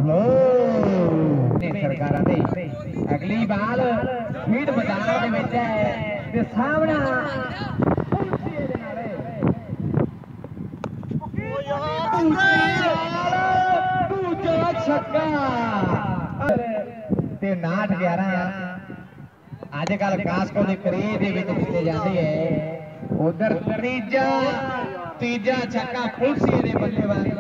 लो सरकारा दे अगली बाल फीड मैदान दे विच है ते सामना दूजा छक्का ते 9-11 अजकल कास्को के करीब दिते जाते हैं उधर तीजा छक्का पुलसी ने बल्लेबाजी